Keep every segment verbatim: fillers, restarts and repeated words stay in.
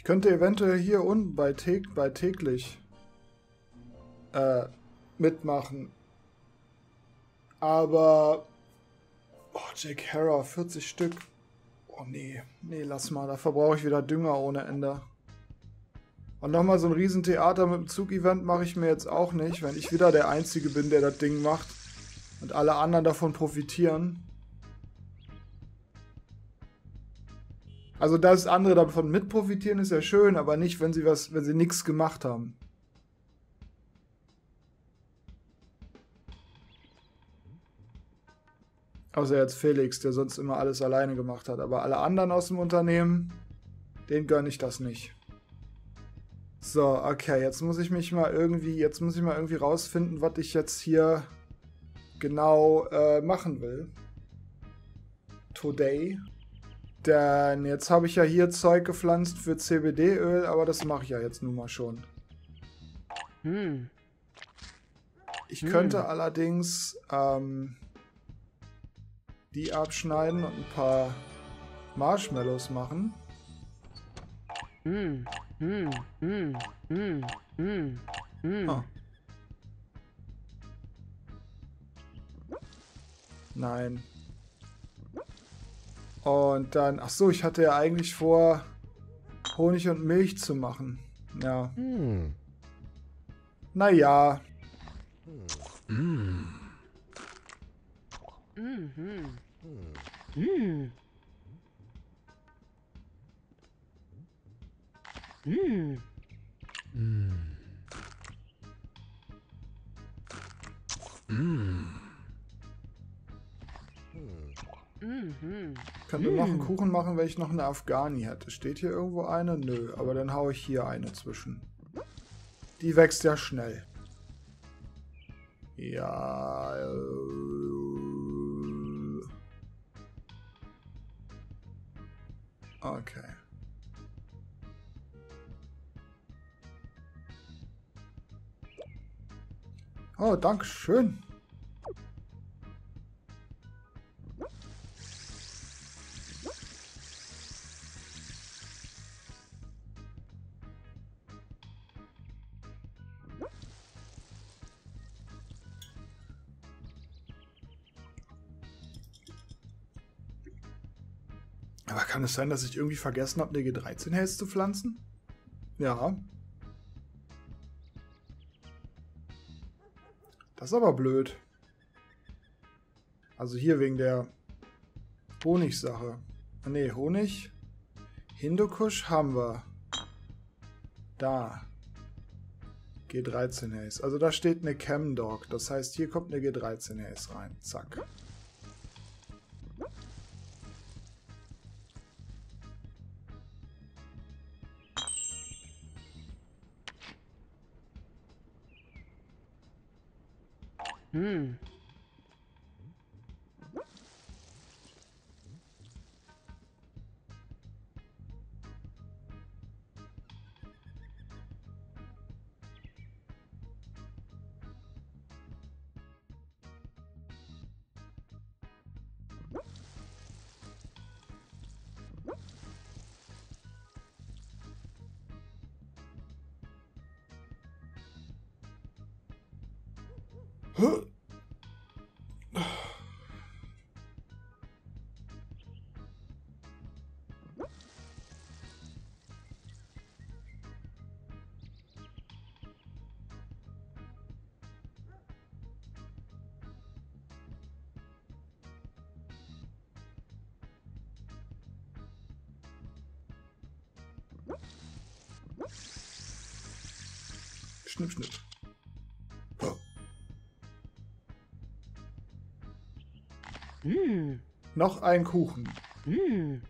könnte eventuell hier unten bei, tä bei täglich äh, mitmachen. Aber... Oh, Jake Hera, vierzig Stück. Oh nee, nee, lass mal. Da verbrauche ich wieder Dünger ohne Ende. Und nochmal so ein Riesentheater mit dem Zug-Event mache ich mir jetzt auch nicht, wenn ich wieder der Einzige bin, der das Ding macht. Und alle anderen davon profitieren. Also, dass andere davon mit profitieren, ist ja schön, aber nicht, wenn sie was, wenn sie nichts gemacht haben. Außer jetzt Felix, der sonst immer alles alleine gemacht hat. Aber alle anderen aus dem Unternehmen, denen gönne ich das nicht. So, okay, jetzt muss ich mich mal irgendwie, jetzt muss ich mal irgendwie rausfinden, was ich jetzt hier genau äh, machen will. Today. Denn jetzt habe ich ja hier Zeug gepflanzt für C B D-Öl, aber das mache ich ja jetzt nun mal schon. Hm. Ich könnte hm. allerdings ähm, die abschneiden und ein paar Marshmallows machen. Hm. Hm. Hm. Hm. Hm. Hm. Ah. Nein. Und dann, ach so, ich hatte ja eigentlich vor, Honig und Milch zu machen. Ja. Hm. Naja. Hm. Hm. Hm. Hm. Hm. Hm. Hm. Mhm. Ich könnte noch einen Kuchen machen, wenn ich noch eine Afghani hätte. Steht hier irgendwo eine? Nö, aber dann haue ich hier eine zwischen. Die wächst ja schnell. Ja. Äh, okay. Oh, danke schön. Aber kann es sein, dass ich irgendwie vergessen habe, eine G dreizehn Haze zu pflanzen? Ja. Das ist aber blöd. Also hier wegen der Honigsache. Ne, Honig. Hindukusch haben wir. Da. G dreizehn Haze. Also da steht eine Chemdog. Das heißt, hier kommt eine G dreizehn Haze rein. Zack. Hm. Huh? Schnipp, schnipp. Oh. Hm. Noch ein Kuchen. Hm.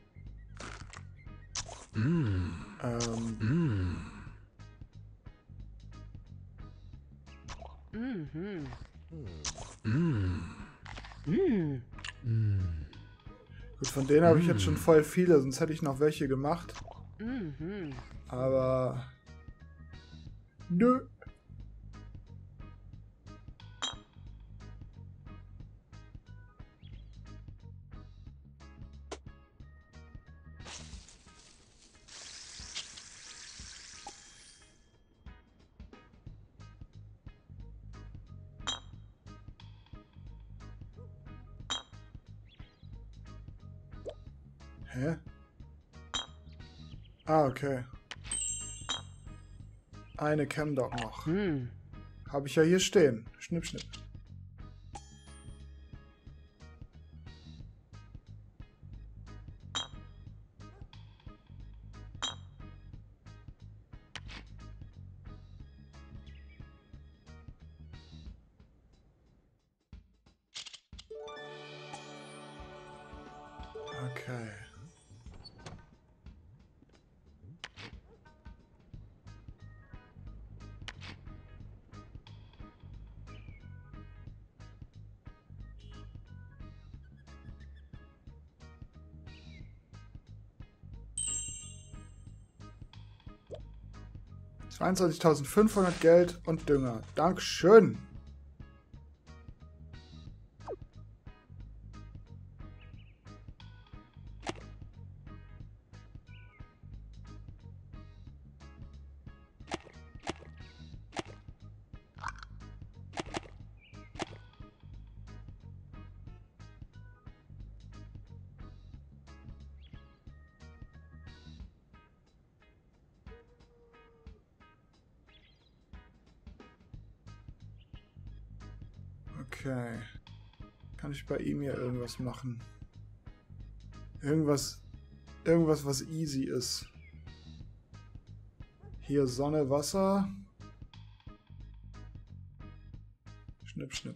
Mm. Ähm. Mm. Mhm. Mm. Hm. Mm. Gut, von denen habe ich jetzt schon voll viele, sonst hätte ich noch welche gemacht. Mhm. Aber... Nö. Hä? Ah, okay. Eine Chemdog noch. Hm. Habe ich ja hier stehen. Schnipp, schnipp. Okay. zweiundzwanzigtausendfünfhundert Geld und Dünger. Dankeschön. Okay. Kann ich bei ihm hier irgendwas machen? Irgendwas, irgendwas, was easy ist. Hier Sonne, Wasser. Schnipp, schnipp.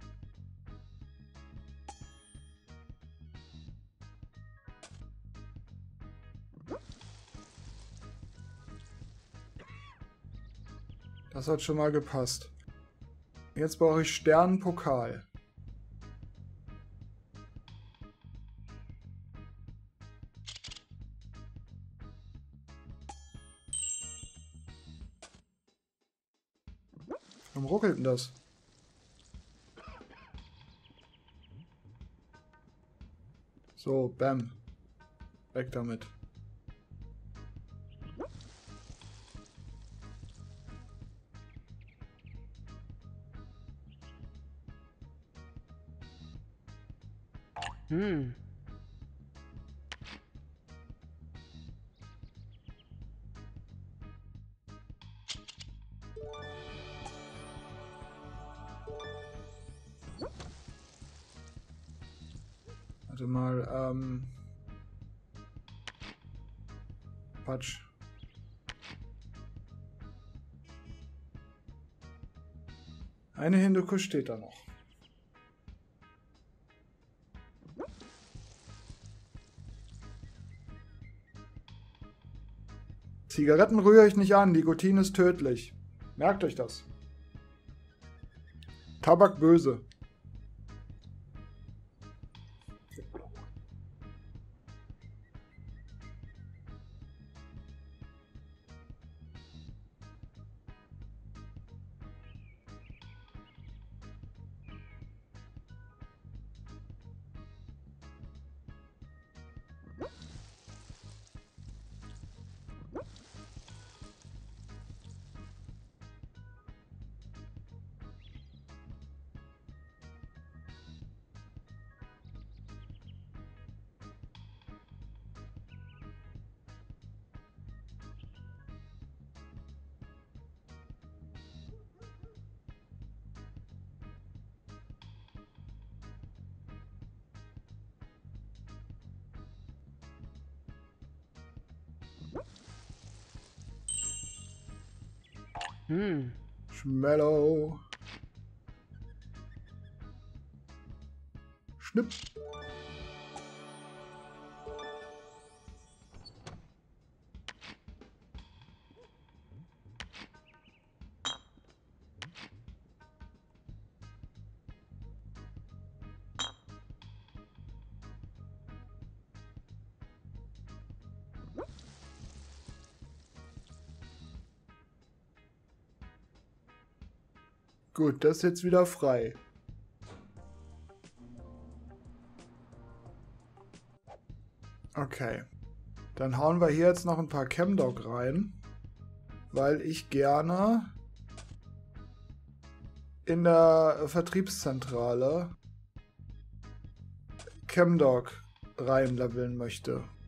Das hat schon mal gepasst. Jetzt brauche ich Sternenpokal. Warum ruckelt denn das? So, bam. Weg damit. Hm. Warte mal, ähm... Quatsch. Eine Hindukusch steht da noch. Zigaretten rühre ich nicht an, Nikotin ist tödlich. Merkt euch das. Tabak böse. Hm. Schmello. Schnipp. Gut, das ist jetzt wieder frei. Okay. Dann hauen wir hier jetzt noch ein paar Chemdog rein, weil ich gerne in der Vertriebszentrale Chemdog reinleveln möchte.